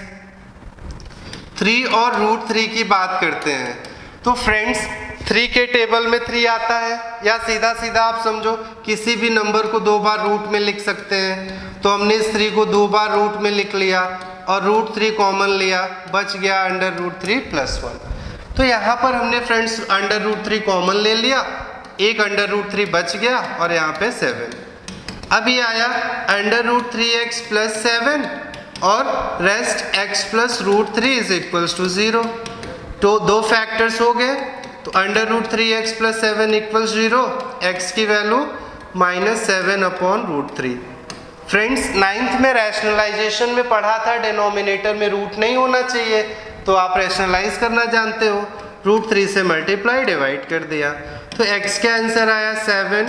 3 और √3 की बात करते हैं। तो फ्रेंड्स 3 के टेबल में 3 आता है, या सीधा सीधा आप समझो किसी भी नंबर को 2 बार रूट में लिख सकते हैं, तो हमने इस 3 को 2 बार रूट में लिख लिया और √3 कॉमन लिया, बच गया √3 प्लस 1। तो यहाँ पर हमने फ्रेंड्स √3 कॉमन ले लिया, एक √3 बच गया और यहाँ पे 7। अब ये आया √3x प्लस 7 और rest x plus √3 is equals to 0। तो 2 फैक्टर्स हो गए, तो √3x प्लस 7 इक्वल्स 0, x की वैल्यू -7/√3। फ्रेंड्स 9th में रैशनलाइजेशन में पढ़ा था, डिनोमिनेटर में रूट नहीं होना चाहिए, तो आप रैशनलाइज करना जानते हो, √3 से मल्टीप्लाई डिवाइड कर दिया, तो x का आंसर आया 7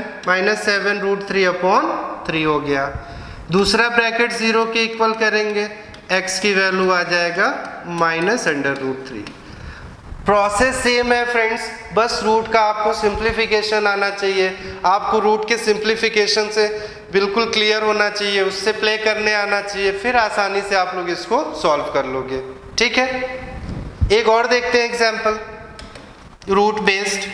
-7√3/3 हो गया। दूसरा ब्रैकेट 0 के इक्वल करेंगे, x की वैल्यू आ जाएगा -√3। प्रोसेस सेम है फ्रेंड्स, बस रूट का आपको सिंप्लीफिकेशन आना चाहिए, आपको रूट के सिंप्लीफिकेशन से बिल्कुल क्लियर होना चाहिए, उससे प्ले करने आना चाहिए, फिर आसानी से आप लोग इसको सॉल्व कर लोगे। ठीक है, एक और देखते हैं example root based.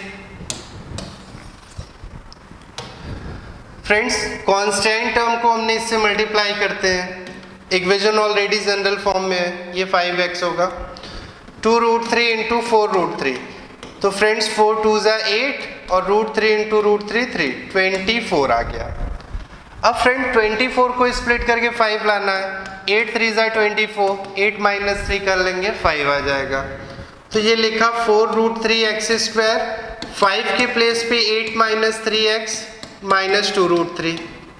Friends constant term को हमने इससे मल्टीप्लाई करते हैं, इक्वेशन ऑलरेडी जनरल फॉर्म में है, ये 5x होगा, 2√3 इंटू 4√3, तो फ्रेंड्स 4 2 ज़ा 8 और √3 इंटू √3 3, 24 आ गया। अब फ्रेंड 24 को स्प्लिट करके 5 लाना है, 8 3 ज़ा 24, 8 - 3 कर लेंगे 5 आ जाएगा। तो ये लिखा 4√3x स्क्वायर, 5 के प्लेस पे 8 - 3x -2√3,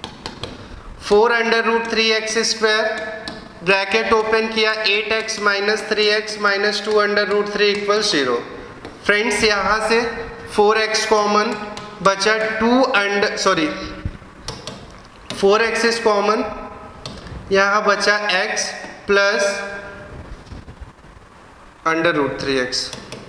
4√3x square, bracket open किया, 8x - 3x -2√3 इक्वल्स 0। फ्रेंड्स यहाँ से 4x कॉमन बचा, 4x इज कॉमन, यहाँ बचा x plus √3x,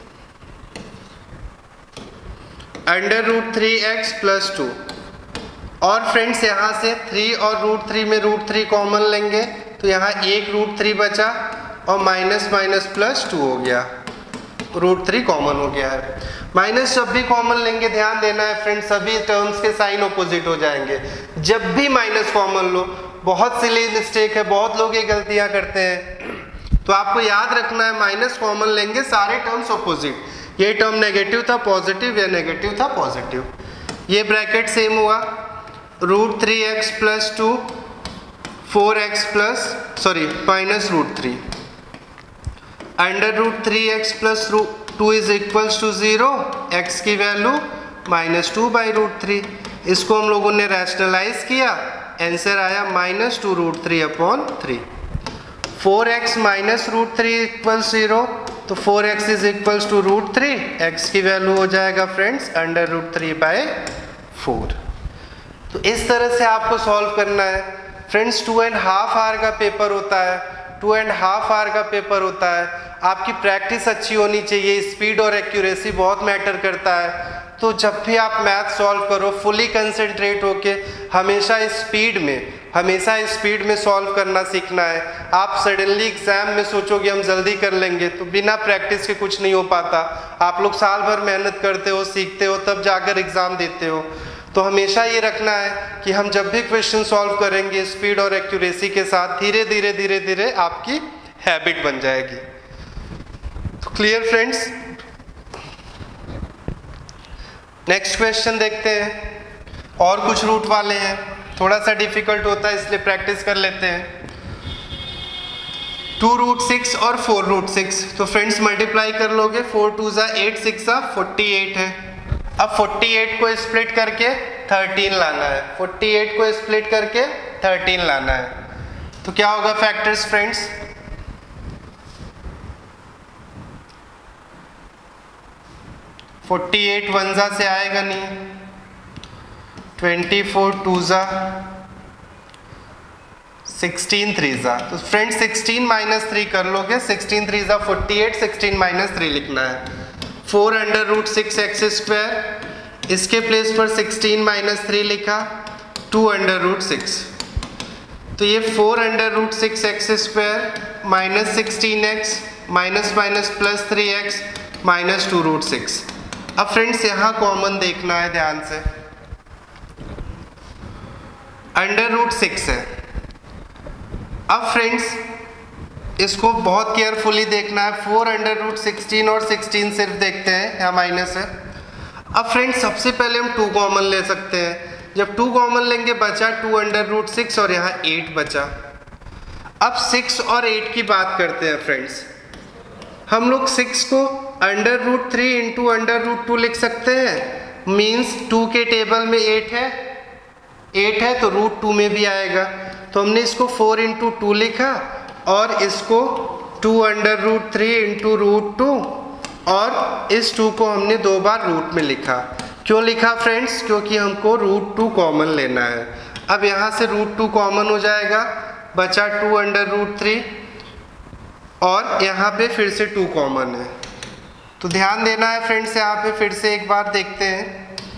√3x plus 2। और फ्रेंड्स यहाँ से 3 और √3 में √3 कॉमन लेंगे, तो यहाँ एक √3 बचा और माइनस प्लस 2 हो गया, √3 कॉमन हो गया है। माइनस जब भी कॉमन लेंगे ध्यान देना है फ्रेंड्स, सभी टर्म्स के साइन ऑपोजिट हो जाएंगे। जब भी माइनस कॉमन लो, बहुत सिली मिस्टेक है, बहुत लोग ये गलतियां करते हैं, तो आपको याद रखना है माइनस कॉमन लेंगे, सारे टर्म्स ऑपोजिट, ये टर्म नेगेटिव था पॉजिटिव, या नेगेटिव था पॉजिटिव, ये ब्रैकेट सेम हुआ, √3x plus 2, 4x plus -√3, √3x plus 2 is equals to 0, x की वैल्यू -2/√3। इसको हम लोगों ने रैशनलाइज किया, आंसर आया -2√3/3। 4x -√3 इक्वल्स 0, तो 4x is equals to √3, x की वैल्यू हो जाएगा फ्रेंड्स √3/4। तो इस तरह से आपको सॉल्व करना है फ्रेंड्स। 2.5 आवर का पेपर होता है, 2.5 आवर का पेपर होता है, आपकी प्रैक्टिस अच्छी होनी चाहिए, स्पीड और एक्यूरेसी बहुत मैटर करता है। तो जब भी आप मैथ सॉल्व करो फुली कंसंट्रेट होके, हमेशा स्पीड में हमेशा स्पीड में सॉल्व करना सीखना है। आप सडनली एग्जाम में सोचोगे हम जल्दी कर लेंगे तो बिना प्रैक्टिस के कुछ नहीं हो पाता। आप लोग साल भर मेहनत करते हो, सीखते हो, तब जाकर एग्जाम देते हो। तो हमेशा ये रखना है कि हम जब भी क्वेश्चन सॉल्व करेंगे स्पीड और एक्यूरेसी के साथ, धीरे धीरे धीरे धीरे आपकी हैबिट बन जाएगी। तो क्लियर फ्रेंड्स? नेक्स्ट क्वेश्चन देखते हैं। और कुछ रूट वाले हैं, थोड़ा सा डिफिकल्ट होता है इसलिए प्रैक्टिस कर लेते हैं। 2√6 और 4√6, तो फ्रेंड्स मल्टीप्लाई कर लोगे, 4 2 ज़ा 8 6 ज़ा 48 है। अब 48 को स्प्लिट करके 13 लाना है, 48 को स्प्लिट करके 13 लाना है। तो क्या होगा फैक्टर्स फ्रेंड्स? (48) 1 ज़ा से आएगा नहीं, 24 2 ज़ा 16 3 ज़ा, तो फ्रेंड्स 16 माइनस 3 कर लोगे, 16 3 ज़ा 48, 16 माइनस 3 लिखना है। 4√6x², इसके प्लेस पर 16 माइनस 3 लिखा, 2√6, तो ये 4√6x² minus 16x minus minus plus 3x minus 2√6। अब फ्रेंड्स यहाँ कॉमन देखना है ध्यान से, √6 है। अब फ्रेंड्स इसको बहुत केयरफुली देखना है, 4√16 और 16 सिर्फ देखते हैं, यहाँ माइनस है। अब फ्रेंड्स सबसे पहले हम 2 कॉमन ले सकते हैं, जब 2 कॉमन लेंगे बचा 2√6 और यहाँ 8 बचा। अब 6 और 8 की बात करते हैं फ्रेंड्स, हम लोग 6 को √3 इंटू √2 लिख सकते हैं, मीन्स 2 के टेबल में 8 है तो √2 में भी आएगा, तो हमने इसको 4 इंटू 2 लिखा और इसको 2√3 इंटू √2 और इस 2 को हमने 2 बार रूट में लिखा। क्यों लिखा फ्रेंड्स? क्योंकि हमको √2 कॉमन लेना है। अब यहाँ से √2 कॉमन हो जाएगा, बचा 2√3 और यहाँ पे फिर से 2 कॉमन है। तो ध्यान देना है फ्रेंड्स, यहाँ पे फिर से एक बार देखते हैं।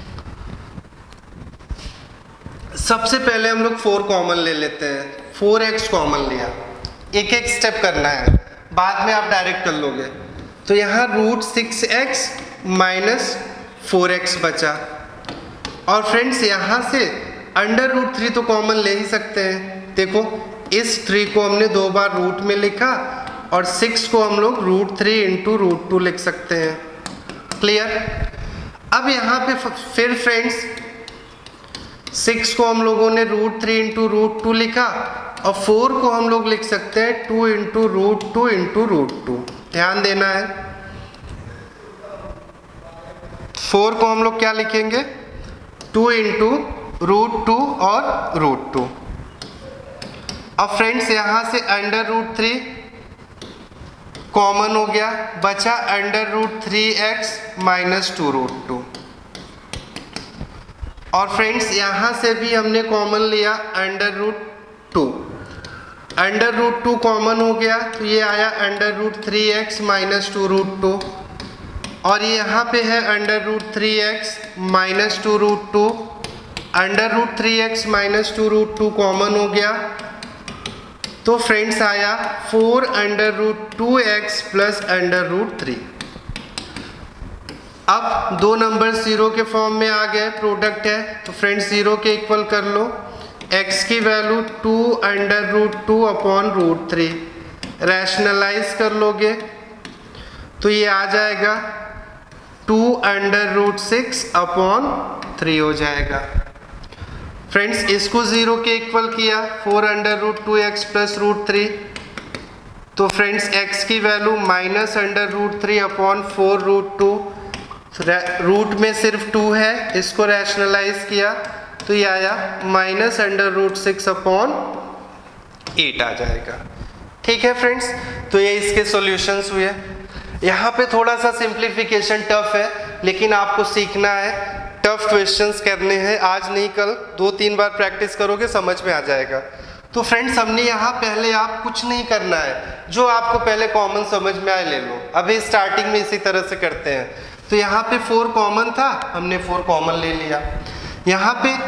सबसे पहले हम लोग 4 कॉमन ले लेते हैं, 4x कॉमन लिया, एक एक स्टेप करना है, बाद में आप डायरेक्ट कर लोगे। तो यहाँ √6x माइनस 4x बचा और फ्रेंड्स यहाँ से √3 तो कॉमन ले ही सकते हैं। देखो इस 3 को हमने 2 बार रूट में लिखा और 6 को हम लोग √3 इंटू √2 लिख सकते हैं। क्लियर? अब यहाँ पे फिर फ्रेंड्स 6 को हम लोगों ने √3 इंटू √2 लिखा और 4 को हम लोग लिख सकते हैं 2 इंटू √2 इंटू √2। ध्यान देना है, 4 को हम लोग क्या लिखेंगे? 2 इंटू √2 और √2। अब फ्रेंड्स यहाँ से √3 कॉमन हो गया, बचा √3x माइनस 2√2 और फ्रेंड्स यहाँ से भी हमने कॉमन लिया √2, √2 कॉमन हो गया तो ये आया √3x माइनस 2√2 और ये यहाँ पे है √3x minus 2√2, √3x minus 2√2 common हो गया तो फ्रेंड्स आया 4√2x प्लस √3। अब 2 नंबर 0 के फॉर्म में आ गए, प्रोडक्ट है तो फ्रेंड्स 0 के इक्वल कर लो, x की वैल्यू 2√2 अपॉन √3, रैशनलाइज कर लोगे तो ये आ जाएगा 2√6 अपॉन 3 हो जाएगा। फ्रेंड्स इसको 0 के इक्वल किया, 4√2x प्लस √3, तो फ्रेंड्स x की वैल्यू माइनस √3 अपॉन 4√2, रूट में सिर्फ 2 है, इसको रैशनलाइज किया तो ये आया माइनस √6 अपॉन 8 आ जाएगा। ठीक है फ्रेंड्स, तो ये इसके सॉल्यूशंस हुए। यहाँ पे थोड़ा सा सिंप्लीफिकेशन टफ है, लेकिन आपको सीखना है, टफ क्वेश्चंस करने हैं, आज नहीं कल 2-3 बार प्रैक्टिस करोगे समझ में आ जाएगा। तो फ्रेंड्स हमने यहाँ पहले आप कुछ नहीं करना है, जो आपको पहले कॉमन समझ में आए ले लो। अभी स्टार्टिंग में इसी तरह से करते हैं। तो यहाँ पे 4 कॉमन था, हमने 4 कॉमन ले लिया। यहाँ पे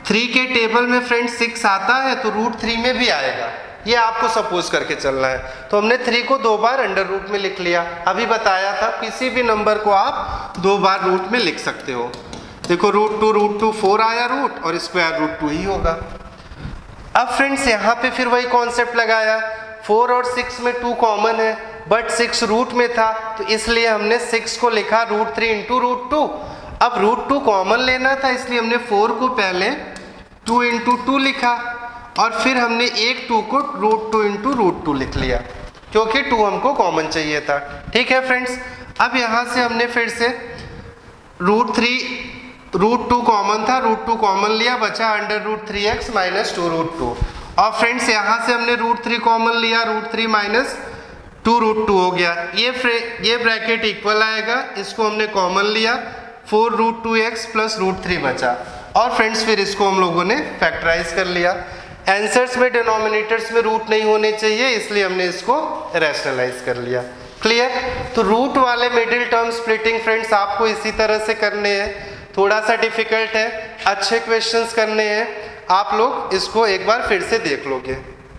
3 के टेबल में फ्रेंड्स 6 आता है तो रूट 3 में भी आएगा, ये आपको सपोज करके चलना है। तो हमने 3 को 2 बार अंडर रूट में लिख लिया। अभी बताया था किसी भी नंबर को आप 2 बार रूट में लिख सकते हो। देखो रूट टू 4 आया रूट, और स्क्वायर रूट 2 ही होगा। अब फ्रेंड्स यहाँ पे फिर वही कॉन्सेप्ट लगाया, 4 और 6 में 2 कॉमन है, बट 6 रूट में था तो इसलिए हमने 6 को लिखा रूट 3 इंटू रूट 2। अब रूट 2 कॉमन लेना था, इसलिए हमने 4 को पहले 2 इंटू 2 लिखा, और फिर हमने एक 2 को रूट 2 इंटू रूट 2 लिख लिया, क्योंकि 2 हमको कॉमन चाहिए था। ठीक है फ्रेंड्स, अब यहाँ से हमने फिर से रूट 2 कॉमन था, रूट 2 कॉमन लिया, बचा under root 3x minus 2 root 2। और फ्रेंड्स यहाँ से हमने रूट 3 कॉमन लिया, रूट 3 माइनस 2 रूट 2 हो गया। ये ब्रैकेट इक्वल आएगा, इसको हमने कॉमन लिया, 4 रूट 2x प्लस रूट 3 बचा। और फ्रेंड्स फिर इसको हम लोगों ने फैक्टराइज कर लिया। आंसर्स में डिनोमिनेटर्स में रूट नहीं होने चाहिए, इसलिए हमने इसको रैशनलाइज कर लिया। क्लियर? तो रूट वाले मिडिल टर्म स्प्लिटिंग फ्रेंड्स आपको इसी तरह से करने हैं, थोड़ा सा डिफिकल्ट है, अच्छे क्वेश्चंस करने हैं। आप लोग इसको एक बार फिर से देख लोगे।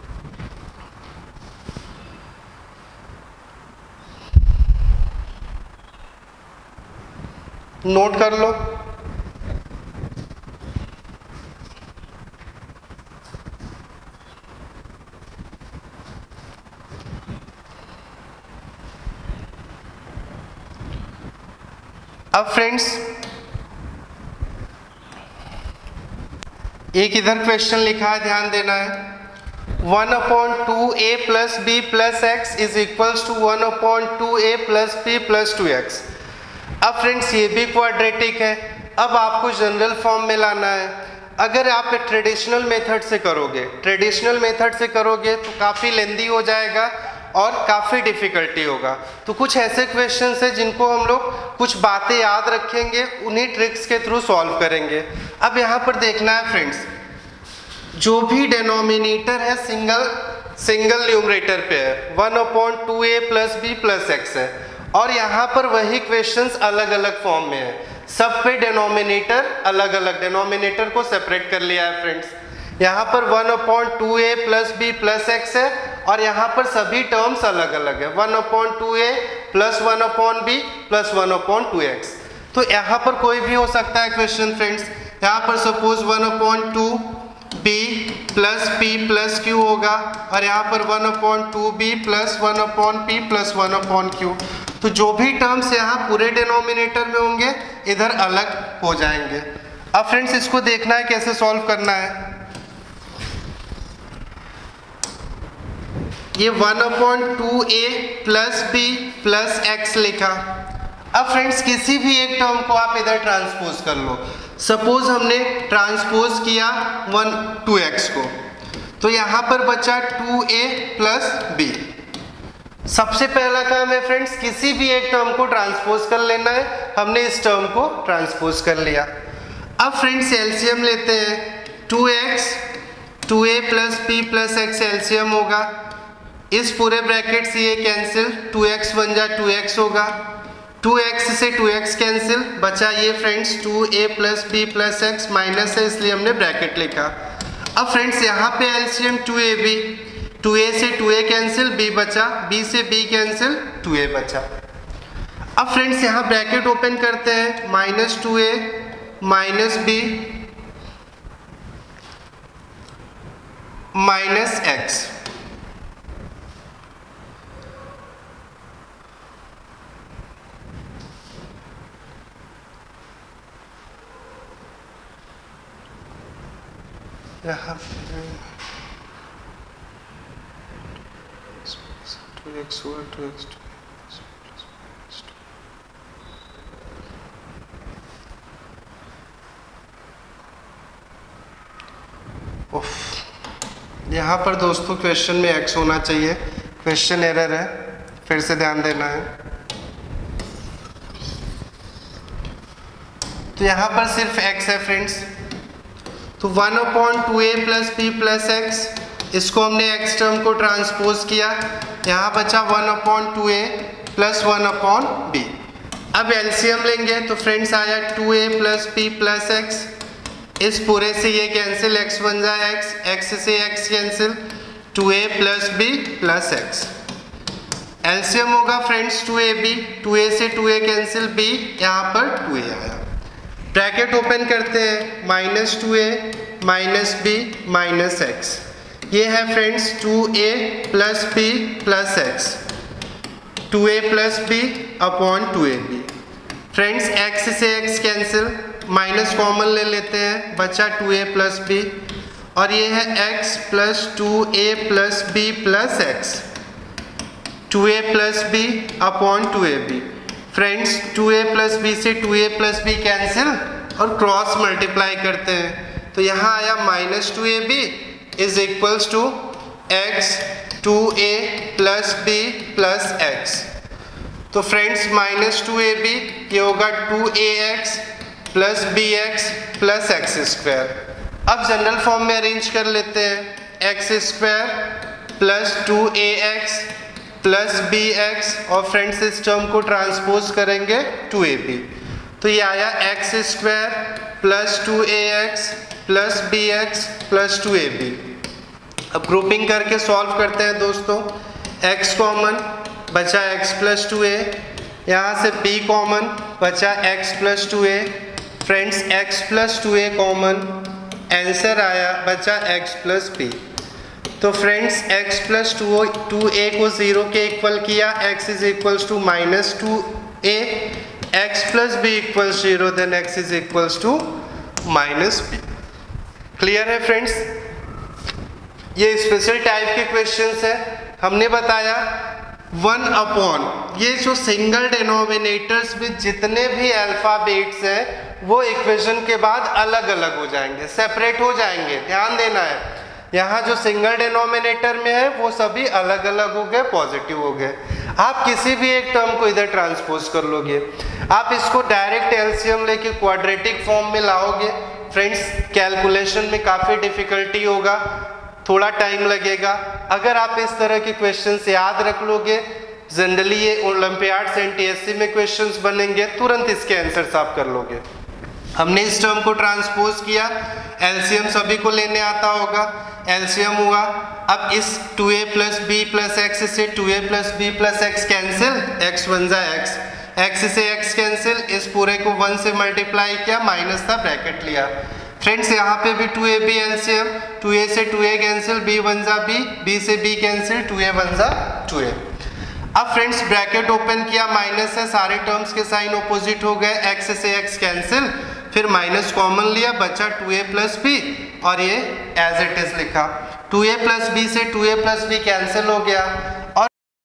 नोट कर लो। अब फ्रेंड्स एक इधर क्वेश्चन लिखा है, ध्यान देना है। 1/2a plus b plus x is equals to 1/2a plus b plus 2x। अब फ्रेंड्स ये भी क्वाड्रेटिक है। अब आपको जनरल फॉर्म में लाना है। अगर आप ट्रेडिशनल मेथड से करोगे तो काफ़ी लेंदी हो जाएगा और काफ़ी डिफ़िकल्टी होगा। तो कुछ ऐसे क्वेश्चंस हैं जिनको हम लोग कुछ बातें याद रखेंगे, उन्हीं ट्रिक्स के थ्रू सॉल्व करेंगे। अब यहाँ पर देखना है फ्रेंड्स, जो भी डिनोमिनेटर है सिंगल न्यूमरेटर पे है, 1/2a plus b plus x है, और यहाँ पर वही क्वेश्चंस अलग अलग फॉर्म में है। सब पे डिनोमिनेटर अलग अलग, डिनोमिनेटर को सेपरेट कर लिया है फ्रेंड्स। यहाँ पर 1/2a plus b plus x है, और यहाँ पर सभी टर्म्स अलग अलग है, 1/2a plus 1/b plus 1/2x। तो यहाँ पर कोई भी हो सकता है क्वेश्चन फ्रेंड्स। यहाँ पर suppose 1/2b plus p plus q होगा, और यहाँ पर 1/2b plus 1/p plus 1/q। तो जो भी टर्म्स यहाँ पूरे डिनोमिनेटर में होंगे इधर अलग हो जाएंगे। अब फ्रेंड्स इसको देखना है कैसे सॉल्व करना है। ये 1/2a plus b plus x लिखा। अब फ्रेंड्स किसी भी एक टर्म को आप इधर ट्रांसपोज कर लो। सपोज हमने ट्रांसपोज किया 2x को, तो यहाँ पर बचा 2a प्लस b। सबसे पहला काम है फ्रेंड्स किसी भी एक टर्म को ट्रांसपोज कर लेना है। हमने इस टर्म को ट्रांसपोज कर लिया। अब फ्रेंड्स एलसीएम लेते हैं। 2x 2a plus b plus x LCM होगा। इस पूरे ब्रैकेट से ये कैंसिल, 2x बन जा 2x होगा, 2x से 2x कैंसिल, बचा ये friends 2a plus b plus x minus है, इसलिए हमने ब्रैकेट लिखा। अब फ्रेंड्स यहाँ पे एलसीएम 2ab, 2a से 2a कैंसिल, b बचा, b से b कैंसिल, 2a बचा। अब फ्रेंड्स यहाँ ब्रैकेट ओपन करते हैं, minus 2a minus b minus x। यहाँ 2x over 2x 2 यहाँ पर दोस्तों क्वेश्चन में x होना चाहिए, क्वेश्चन एरर है, फिर से ध्यान देना है। तो यहाँ पर सिर्फ x है फ्रेंड्स। तो 1/2a plus b plus x, इसको हमने x टर्म को ट्रांसपोज किया, यहाँ बचा 1/2a प्लस 1/b। अब एलसीएम लेंगे तो फ्रेंड्स आया 2a plus b plus x, इस पूरे से ये कैंसिल, x बन जाए x, x से x cancel, 2a plus b plus x। LCM होगा फ्रेंड्स 2ab, 2a से 2a कैंसिल, b यहाँ पर 2a आया। ब्रैकेट ओपन करते हैं, minus 2a minus b minus x, ये है friends 2a plus b plus x, 2a plus b upon 2ab। Friends x से x कैंसिल, माइनस कॉमन ले लेते हैं, बचा 2a प्लस b, और ये है x plus 2a plus b plus x, 2a plus b upon 2ab। Friends 2a plus b से 2a plus b cancel और क्रॉस मल्टीप्लाई करते हैं, तो यहाँ आया minus 2ab is equals to x 2a plus b plus x। तो friends minus 2ab ये होगा 2ax plus bx plus x square. अब जनरल फॉर्म में अरेंज कर लेते हैं, x square plus 2ax plus bx, और फ्रेंड्स इस टर्म को ट्रांसपोज करेंगे 2ab, तो ये आया x square plus 2ax plus bx plus 2ab। अब ग्रुपिंग करके सॉल्व करते हैं दोस्तों, x कॉमन बचा x प्लस 2a, यहाँ से b कॉमन बचा x plus 2a। Friends x plus 2a common, answer आया बचा x प्लस b। तो फ्रेंड्स x प्लस 2a को 0 के इक्वल किया, x is equals to minus 2a, x plus b equals 0, then x is equals to minus b। Clear है friends? ये special type के questions है। हमने बताया 1 अपॉन, ये जो सिंगल डिनोमिनेटर्स में जितने भी अल्फाबेट्स हैं वो इक्वेशन के बाद अलग अलग हो जाएंगे, सेपरेट हो जाएंगे, ध्यान देना है। यहाँ जो सिंगल डिनोमिनेटर में है वो सभी अलग अलग हो गए, पॉजिटिव हो गए। आप किसी भी एक टर्म को इधर ट्रांसपोज कर लोगे, आप इसको डायरेक्ट एलसीएम लेके क्वाड्रेटिक फॉर्म में लाओगे, फ्रेंड्स कैलकुलेशन में काफ़ी डिफिकल्टी होगा, थोड़ा टाइम लगेगा। अगर आप इस तरह के क्वेश्चंस याद रख लोगे, जनरली ये ओलंपियाड्स NTSE में क्वेश्चंस बनेंगे, तुरंत इसके आंसर्स आप कर लोगे। हमने इस टर्म को ट्रांसपोज किया, एलसीएम सभी को लेने आता होगा, एलसीएम हुआ। अब इस 2a plus b plus x से 2a plus b plus x cancel, x बन जाए x से x कैंसिल, इस पूरे को 1 से मल्टीप्लाई किया, माइनस था, ब्रैकेट लिया। फ्रेंड्स यहाँ पे भी 2ab एलसीएम, 2a से 2a कैंसिल, b बन जा b से b कैंसिल, 2a बन जा 2a। अब फ्रेंड्स ब्रैकेट ओपन किया, माइनस है, सारे टर्म्स के साइन ऑपोजिट हो गए, x से x कैंसिल, फिर माइनस कॉमन लिया, बचा 2a प्लस b, और ये एज इट इज लिखा। 2a प्लस b से 2a प्लस b कैंसिल हो गया,